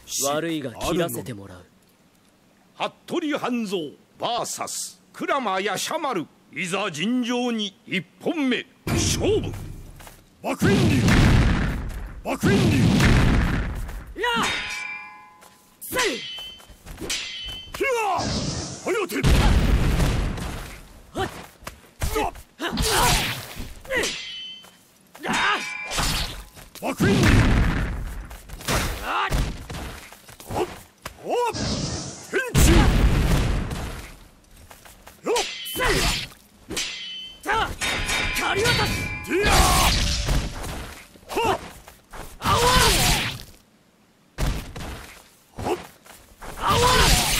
悪いが切らせてもらう。 服部半蔵 VS 鞍馬ヤマル、いざ尋常に一本目勝負。 爆炎流、爆炎流、 やあせい、 ひゃーはやて、 はっ爆炎流、おっ変中、よっせい、さあ狩り渡す、 ディアー、はっあわほっあわ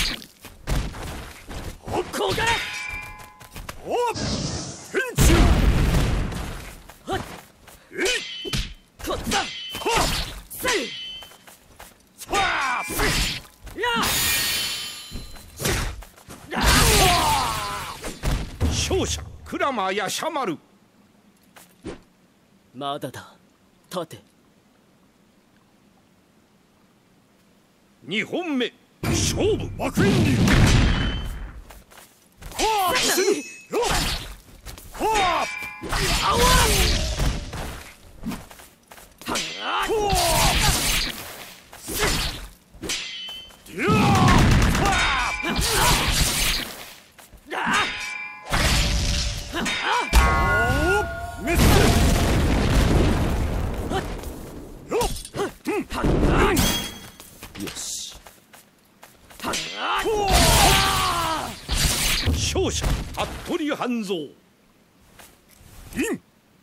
こがれ、 おっ変中、 はっえいこっちだ、 はっせい、 さあやあ勝者鞍馬ヤマル。 まだだ、立て。 2本目勝負。 爆炎流、はあ死ぬ、よっはああわほあディアー、はあおーメスよっよし。 ほあ勝者服部半蔵。 イン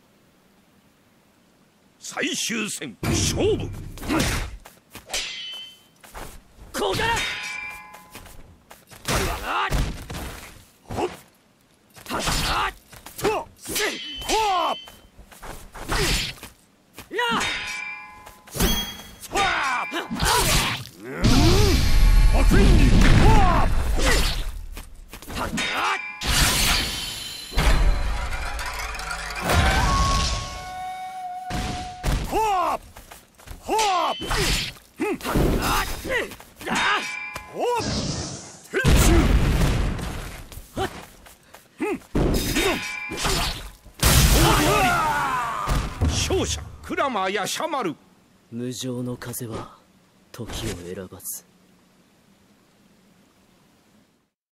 最終戦勝負。 こがれ、 ほっはっとせい、 はやああはあ爆炎流、はあはあはあおっ変中、 勝者鞍馬ヤマル。 無情の風は時を選ばず。